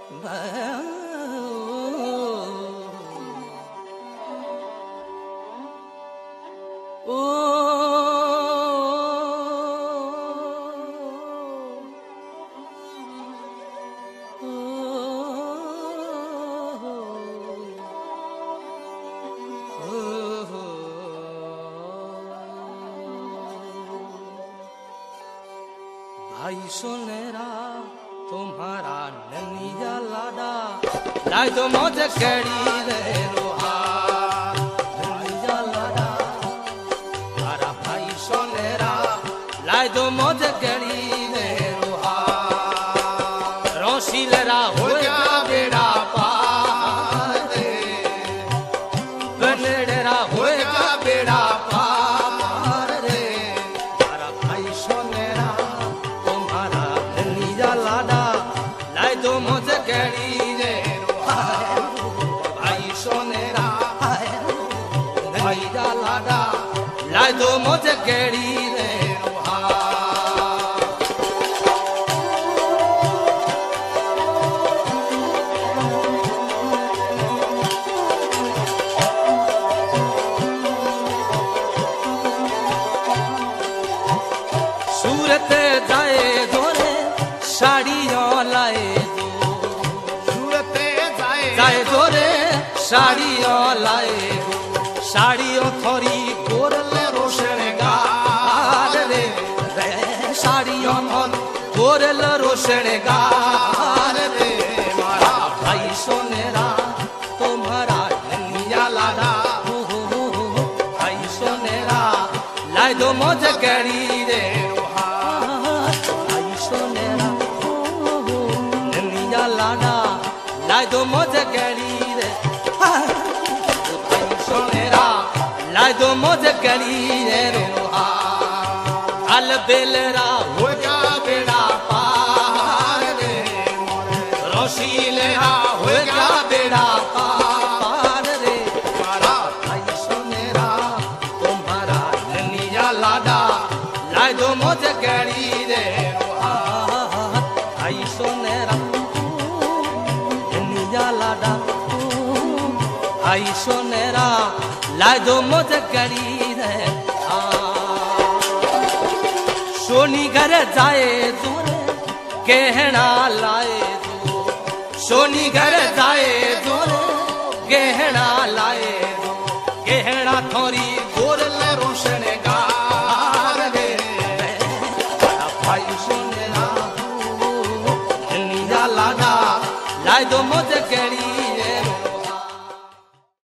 भाई सोनेरा तुम्हारा ननिया लाडा लाई तो मौज कड़ी रे रोहा ननिया लाडा हमारा भाई सोनेरा लाई तो मौज कड़ी रे रोहा रोशी लरा हो गया बेड़ा पार रे बनडेरा हो गया बेड़ा पार रे हमारा भाई सोनेरा लाई तो मौज कड़ी रे रोहा भाई सोनेरा ननिया लाडा लाई तो मौज कड़ी रे रोहा सूरत जाए गोरे साड़ियों लाए जाए जोरे साड़ियों लाए साड़ियों थोड़ी गोरल रोशन गार रे साड़ियों गोरल रोशन गार रे मारा भाई सोनेरा तुम्हारा ननिया लाडा भाई सोनेरा लाई दो मौज कड़ी रे रोहा भाई सोनेरा ननिया लाडा लाई दो मौज कड़ी रे भाई सोनेरा लाई दो मौज कड़ी रे रोहा अल बेलरा हो गया बेड़ा पार रे रोशी लेरा हो गया बेड़ा पार रे मारा भाई सोनेरा तुम्हारा ननिया लाडा लाई दो मौज कड़ी रे रोहा भाई सोनेरा लाडा भाई सोनेरा लाई दो मौज कड़ी रे सोनी घर जाए दूर कहना लाए दो सोनी घर जाए